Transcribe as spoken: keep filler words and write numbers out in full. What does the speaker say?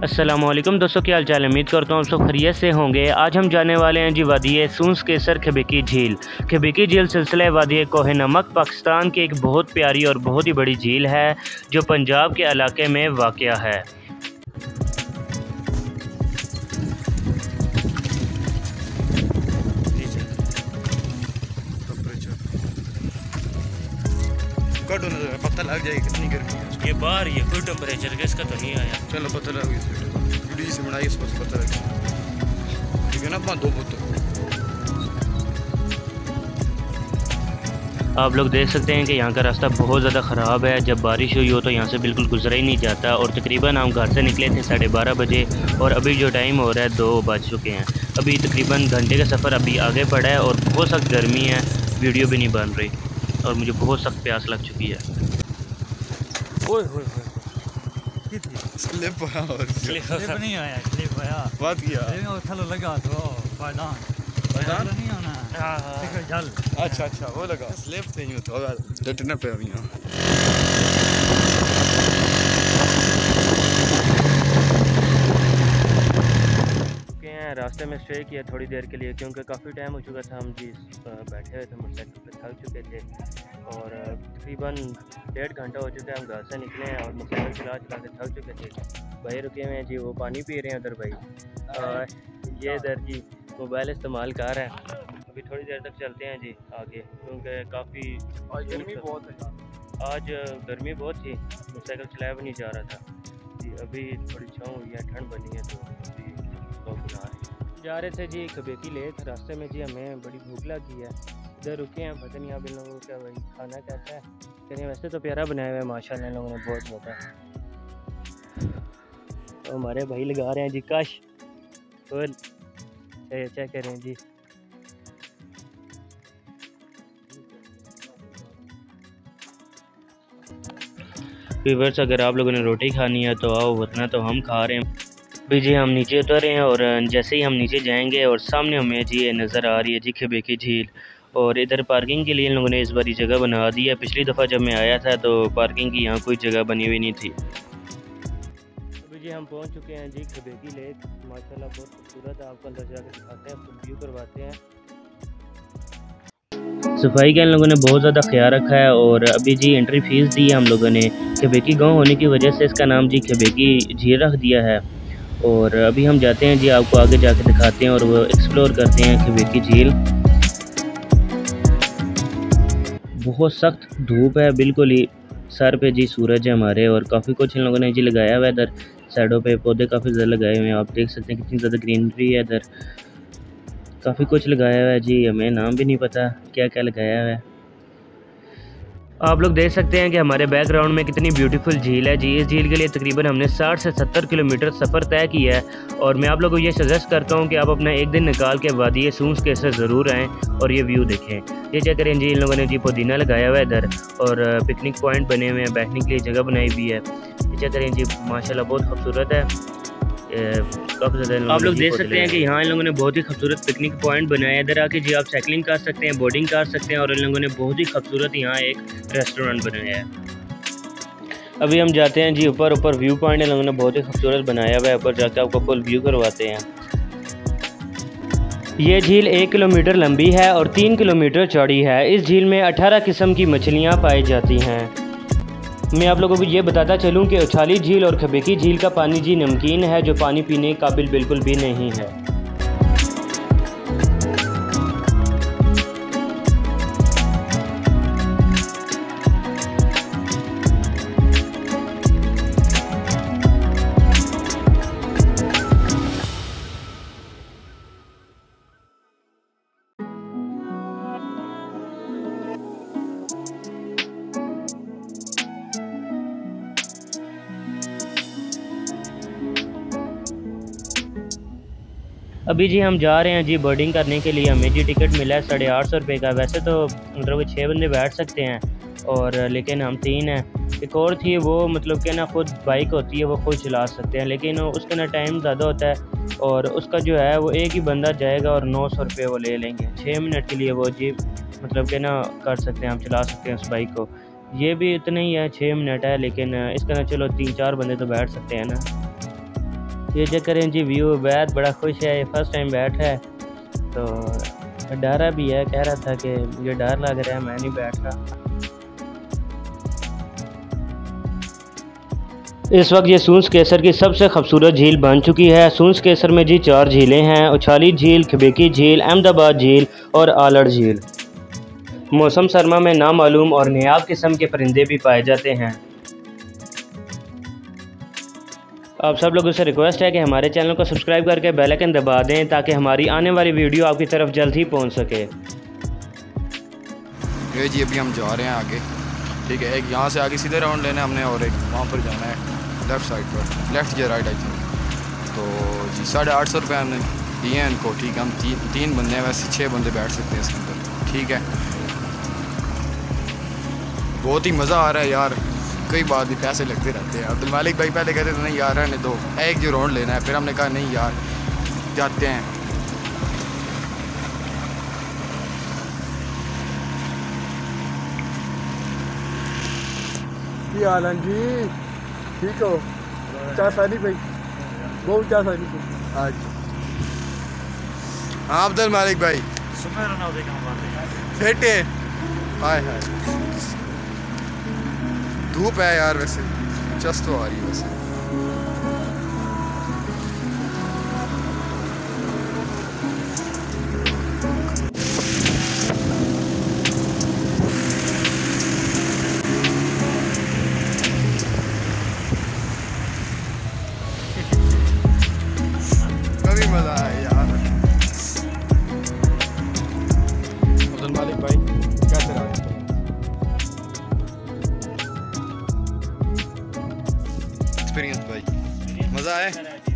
अस्सलामुअलैकुम दोस्तों, क्या हाल चाल है। उम्मीद करता हूँ आप सब खैरियत से होंगे। आज हम जाने वाले हैं जी वादी सूंस केसर खबेकी झील। खबेकी झील सिलसिला वादी कोह नमक पाकिस्तान की एक बहुत प्यारी और बहुत ही बड़ी झील है जो पंजाब के इलाके में वाक़या है। पता लग जाएगा कितनी गर्मी है। ये बाहर ये कोई टेम्परेचर का इसका तो नहीं आया। चलो पता लग गया, वीडियो से बनाई, इस पर पता लग गया। ठीक है ना, अपना दो बोतल। आप लोग देख सकते हैं कि यहाँ का रास्ता बहुत ज़्यादा ख़राब है। जब बारिश हुई हो तो यहाँ से बिल्कुल गुजरा ही नहीं जाता। और तकरीबन हम घर से निकले थे साढ़े बारह बजे और अभी जो टाइम हो रहा है दो बज चुके हैं। अभी तकरीबन घंटे का सफ़र अभी आगे पड़ा है और बहुत सख्त गर्मी है, वीडियो भी नहीं बन रही और मुझे बहुत सख्त प्यास लग चुकी है। ओए होए होए स्लिप आया और स्लिप नहीं आया, स्लिप आया बात किया लेकिन थलो लगा तो पायदान पायदान नहीं होना। हां हां जल अच्छा अच्छा वो लगा स्लिप नहीं होता डटना पे अभी। यहां रास्ते में स्टे किया थोड़ी देर के लिए क्योंकि काफ़ी टाइम हो चुका था। हम जी बैठे हुए थे, मोटरसाइकिल पे थक चुके थे और तकरीबन डेढ़ घंटा हो चुका है हम घर से निकले हैं और मोटरसाइकिल चला चला के थक चुके थे। भाई रुके हुए हैं जी, वो पानी पी रहे हैं उधर भाई। आ, ये इधर जी मोबाइल इस्तेमाल कर रहे हैं। अभी थोड़ी देर तक चलते हैं जी आगे क्योंकि काफ़ी गर्मी बहुत है। आज गर्मी बहुत थी, मोटरसाइकिल चलाया भी नहीं जा रहा था जी। अभी थोड़ी छाँव हुई है, ठंड बनी है तो अभी लोग बना रहे हैं। जा रहे थे जी खबेकी लेक। रास्ते में जी हमें बड़ी भूख लगी है, इधर रुके हैं। पता नहीं आप इन लोगों का भाई खाना कैसा है। कहीं वैसे तो प्यारा बनाया हुआ है माशाल्लाह, इन लोगों ने बहुत ज़्यादा। तो हमारे भाई लगा रहे हैं जी कश फुल चेक करें जी। व्यूअर्स, अगर आप लोगों ने रोटी खानी है तो आओ, वरना तो हम खा रहे हैं। अभी जी हम नीचे उतर रहे हैं और जैसे ही हम नीचे जाएंगे और सामने हमें जी ये नज़र आ रही है जी खबेकी झील। और इधर पार्किंग के लिए इन लोगों ने इस बारी जगह बना दी है। पिछली दफ़ा जब मैं आया था तो पार्किंग की यहाँ कोई जगह बनी हुई नहीं थी। अभी जी हम पहुँच चुके हैं जी खबेकी लेक। माशाल्लाह बहुत खूबसूरत है, आपको अंदर जाकर दिखाते हैं, फुल व्यू करवाते हैं। सफाई का इन लोगों ने बहुत ज़्यादा ख्याल रखा है और अभी जी एंट्री फीस दी है हम लोगों ने। खबेकी गाँव होने की वजह से इसका नाम जी खबेकी झील रख दिया है। और अभी हम जाते हैं जी, आपको आगे जाके दिखाते हैं और वो एक्सप्लोर करते हैं खबेकी झील। बहुत सख्त धूप है, बिल्कुल ही सर पे जी सूरज है हमारे। और काफ़ी कुछ इन लोगों ने जी लगाया हुआ है इधर साइडों पे, पौधे काफ़ी ज़्यादा लगाए हुए हैं। आप देख सकते हैं कितनी ज़्यादा ग्रीनरी है इधर, काफ़ी कुछ लगाया हुआ है जी। हमें नाम भी नहीं पता क्या क्या लगाया हुआ है। आप लोग देख सकते हैं कि हमारे बैकग्राउंड में कितनी ब्यूटीफुल झील है जी। इस झील के लिए तकरीबन हमने साठ से सत्तर किलोमीटर सफ़र तय किया है और मैं आप लोगों को ये सजेस्ट करता हूँ कि आप अपना एक दिन निकाल के वादी सूंस केसर ज़रूर आएँ और ये व्यू देखें। ये चेक करें जी, इन लोगों ने जी पुदीना लगाया हुआ है इधर और पिकनिक पॉइंट बने हुए हैं, बैठने के लिए जगह बनाई हुई है। ये चेक करें जी, माशाल्लाह बहुत खूबसूरत है। काफ़ी ज़्यादा आप लोग देख सकते हैं कि यहाँ इन लोगों ने बहुत ही खूबसूरत पिकनिक पॉइंट बनाया है। इधर आके जी आप साइकिलिंग कर सकते हैं, बोटिंग कर सकते हैं और इन लोगों ने बहुत ही खूबसूरत यहाँ एक रेस्टोरेंट बनाया है। अभी हम जाते हैं जी ऊपर। ऊपर व्यू पॉइंट इन लोगों ने बहुत ही खूबसूरत बनाया हुआ है, ऊपर जाके आपको फुल व्यू करवाते हैं। ये झील एक किलोमीटर लंबी है और तीन किलोमीटर चौड़ी है। इस झील में अठारह किस्म की मछलियाँ पाई जाती हैं। मैं आप लोगों को ये बताता चलूं कि उछाली झील और खबेकी झील का पानी जी नमकीन है, जो पानी पीने के काबिल बिल्कुल भी नहीं है। अभी जी हम जा रहे हैं जी बोर्डिंग करने के लिए। हमें जी टिकट मिला है साढ़े आठ सौ रुपये का। वैसे तो मतलब छः बंदे बैठ सकते हैं और लेकिन हम तीन हैं। एक और थी वो मतलब कि ना खुद बाइक होती है, वो खुद चला सकते हैं, लेकिन उसका ना टाइम ज़्यादा होता है और उसका जो है वो एक ही बंदा जाएगा और नौ सौ रुपये वो ले लेंगे। छः मिनट के लिए वो जी मतलब कि ना कर सकते हैं, हम चला सकते हैं उस बाइक को। ये भी इतना ही है, छः मिनट है, लेकिन इसका ना चलो तीन चार बंदे तो बैठ सकते हैं ना। ये चेक करें जी व्यू, बैठ बड़ा खुश है, ये फर्स्ट टाइम बैठा है तो डरा भी है, कह रहा था कि मुझे डर लग रहा है, मैं नहीं बैठ रहा। इस वक्त ये सूंस केसर की सबसे खूबसूरत झील बन चुकी है। सूंस केसर में जी चार झीलें हैं, उछाली झील, खबेकी झील, अहमदाबाद झील और आलड़ झील। मौसम सरमा में नामालूम और नायाब किस्म के परिंदे भी पाए जाते हैं। आप सब लोगों से रिक्वेस्ट है कि हमारे चैनल को सब्सक्राइब करके बेल आइकन दबा दें ताकि हमारी आने वाली वीडियो आपकी तरफ जल्द ही पहुंच सके। ये जी अभी हम जा रहे हैं आगे, ठीक है। एक यहाँ से आगे सीधे राउंड लेना है हमने और एक वहाँ पर जाना है लेफ़्ट साइड पर, लेफ़्ट या राइट आई थिंक। तो जी साढ़े आठ सौ रुपये हमने दिए हैं इनको, ठीक है। हम तीन तीन बंदे हैं, वैसे छः बंदे बैठ सकते हैं इसके अंदर, ठीक है। बहुत ही मज़ा आ रहा है यार, कई बार भी पैसे लगते रहते हैं। अब्दुल मालिक भाई पहले कहते थे नहीं यार रहने दो, एक जो राउंड लेना है, फिर हमने कहा नहीं यार जाते हैं। आलन जी ठीक हो? चाय पानी भाई, बहुत चाय पानी आज। हाँ अब्दुल मालिक भाई फेटे, हाय हाय धूप है यार, वैसे जस्ट तो आ रही है वैसे। कभी मजा आया यार। अब्दुल मालिक भाई कैसे रहा एक्सपीरियंस भाई? मजा आया?